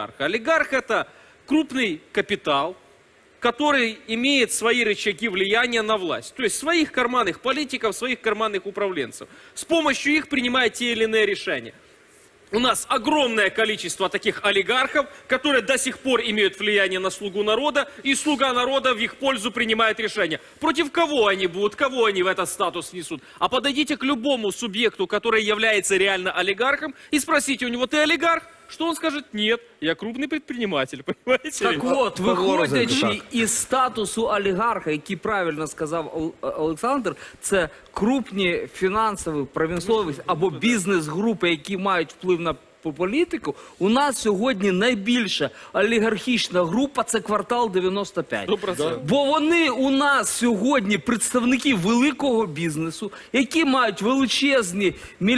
олигарха? Олигарх – это крупный капитал, который имеет свои рычаги влияния на власть. То есть своих карманных политиков, своих карманных управленцев. С помощью их принимает те или иные решения. У нас огромное количество таких олигархов, которые до сих пор имеют влияние на слугу народа, и слуга народа в их пользу принимает решения. Против кого они будут, кого они в этот статус несут? А подойдите к любому субъекту, который является реально олигархом, и спросите у него: ты олигарх? Что он скажет? Нет, я крупный предприниматель, понимаете? Так от, виходячи із статусу олігарха, який правильно сказав Олександр, це крупні фінансові, промислові або бізнес-групи, які мають вплив на політику. У нас сьогодні найбільша олігархічна група – це «Квартал 95». 100%. Бо вони у нас сьогодні представники великого бізнесу, які мають величезні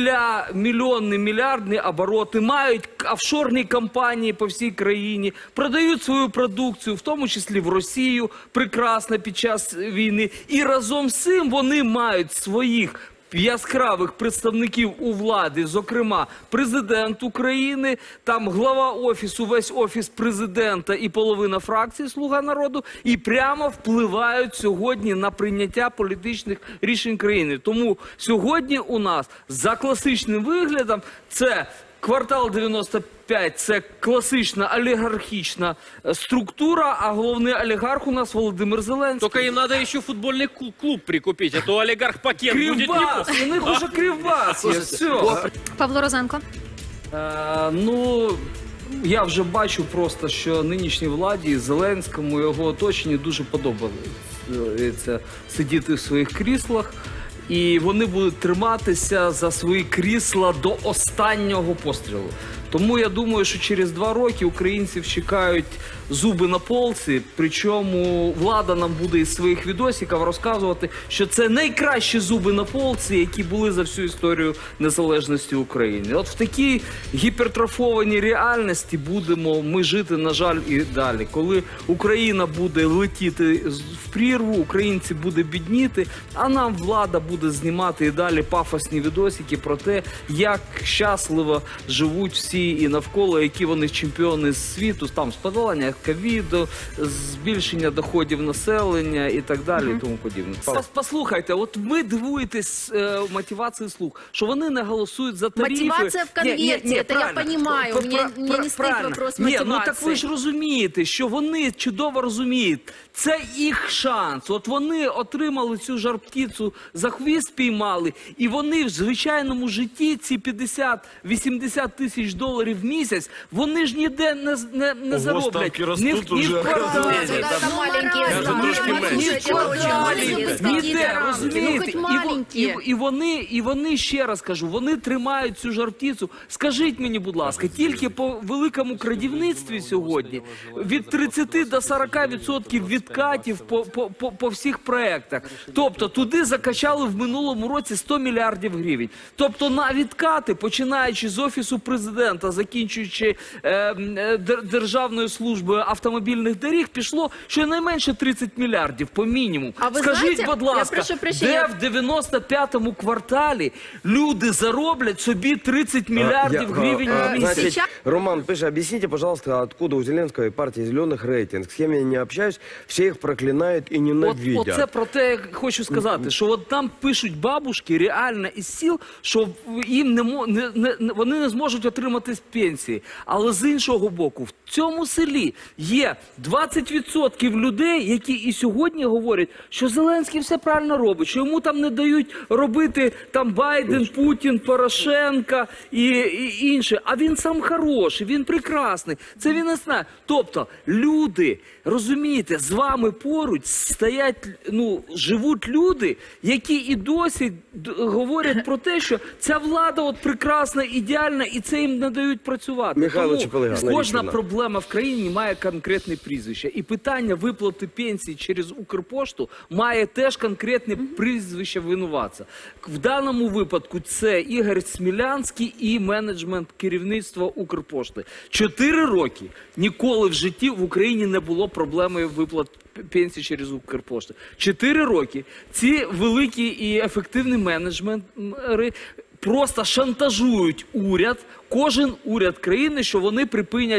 мільярдні обороти, мають офшорні компанії по всій країні, продають свою продукцію, в тому числі в Росію, прекрасно під час війни. І разом з цим вони мають своїх яскравих представників у владі, зокрема президент України, там глава офісу, весь офіс президента і половина фракції «Слуга народу», і прямо впливають сьогодні на прийняття політичних рішень країни. Тому сьогодні у нас за класичним виглядом це «Квартал 95», це класична олігархічна структура, а головний олігарх у нас Володимир Зеленський. Только им надо еще футбольный клуб прикупить, а то олигарх-пакет будет Кривбас! неплохо. У них уже Кривбас є, все. Павло Розенко. Ну, я вже бачу просто, що нинішній владі, Зеленському, його оточенню дуже подобається сидіти в своїх кріслах. І вони будуть триматися за свої крісла до останнього пострілу. Тому я думаю, що через 2 роки українців чекають зуби на полці, причому влада нам буде із своїх відосиків розказувати, що це найкращі зуби на полці, які були за всю історію незалежності України. От в такій гіпертрофованій реальності будемо ми жити, на жаль, і далі. Коли Україна буде летіти в прірву, українці буде бідніти, а нам влада буде знімати і далі пафосні відосики про те, як щасливо живуть всі і навколо, які вони чемпіони світу, там, з подолання ковіду, збільшення доходів населення і так далі, і тому подібне. Послухайте, от ви дивуєтесь мотивації «Слуг», що вони не голосують за тарифи. Мотивация в конверте, это я понимаю, мне не стоит вопрос мотивации. Ну так ви ж розумієте, що вони чудово розуміють, це їх шанс. От вони отримали цю жар-птицю, за хвіст піймали, і вони в звичайному житті ці 50-80 тисяч доларів в місяць, вони ж ніде не зароблять. Ні в кварталі, ніде, розумієте? І вони, ще раз кажу, вони тримають цю жар-птицю. Скажіть мені, будь ласка, тільки по великому крадівництві сьогодні від 30 до 40% відкатів по всіх проєктах. Тобто туди закачали в минулому році 100 мільярдів гривень. Тобто на відкати, починаючи з Офісу президента, закінчуючи Державною службою автомобільних доріг, пішло щонайменше 30 мільярдів по мінімуму. Скажіть, будь ласка, де в 95-му кварталі люди зароблять собі 30 мільярдів гривень в місяць? Роман пише: объясните, пожалуйста, откуда у Зеленского и партии «Зеленых» рейтинг? С кем я не общаюсь, все их проклинают и ненавидят. Оце про те, я хочу сказати, що от там пишуть бабушки реально із сіл, що їм вони не зможуть отримати пенсії. Але з іншого боку, в цьому селі є 20% людей, які і сьогодні говорять, що Зеленський все правильно робить, що йому там не дають робити там Байден, Путін, Порошенко і інші. А він сам хороший, він прекрасний. Це він не знає. Тобто люди, розумієте, з вами поруч стоять, живуть люди, які і досі говорять про те, що ця влада от прекрасна, ідеальна, і це їм не дають працювати. Тому кожна проблема в країні має конкретне прізвище. І питання виплати пенсій через Укрпошту має теж конкретне прізвище винуватця. В даному випадку це Ігор Смілянський і менеджмент керівництва Укрпошти. 4 роки ніколи в житті в Україні не було проблеми виплат пенсій через Укрпошту. 4 роки ці великі і ефективні менеджментери просто шантажують уряд, кожен уряд країни, що вони припинять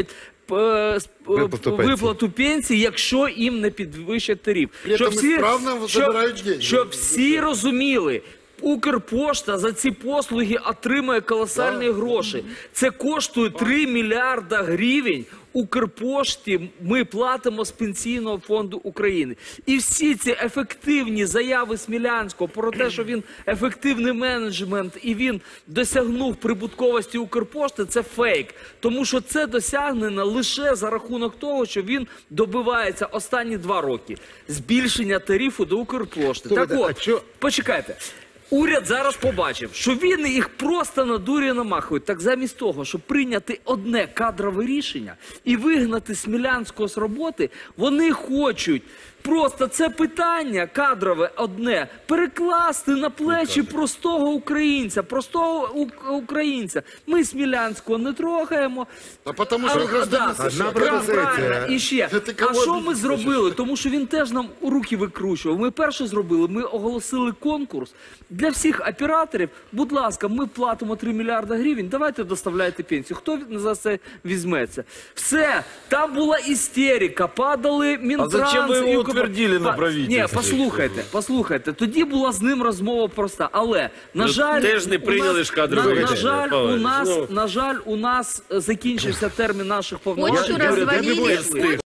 виплату пенсії, якщо їм не підвищать тариф. При этом исправно забирають деньги. Щоб всі розуміли, Укрпошта за ці послуги отримує колосальні гроші. Це коштує 3 мільярда гривень. Укрпошті ми платимо з Пенсійного фонду України. І всі ці ефективні заяви Смілянського про те, що він ефективний менеджмент і він досягнув прибутковості Укрпошти, це фейк. Тому що це досягнено лише за рахунок того, що він добивається останні 2 роки збільшення тарифу до Укрпошти. Так от, почекайте. Уряд зараз побачив, що він їх просто надурює, намахує. Так замість того, щоб прийняти одне кадрове рішення і вигнати Смілянського з роботи, вони хочуть просто це питання кадрове одне перекласти на плечі простого українця. Ми Смілянського не трогаємо. А потому що ви гражданин США. Правильно. І ще. Ти А кого що ми обідиш? зробили? Тому що він теж нам у руки викручував. Ми перше зробили, ми оголосили конкурс. Для всіх операторів, будь ласка, ми платимо 3 мільярда гривень, давайте доставляйте пенсію. Хто за це візьметься? Все, там була істерика, падали Мінтранс. А зачем ви його і утвердили на правительстві? Ні, послухайте, тоді була з ним розмова проста. Але, на жаль, теж не прийняли ж кадрове рішення, Павло. на жаль, у нас закінчився термін наших Хочу повноважень. развалили.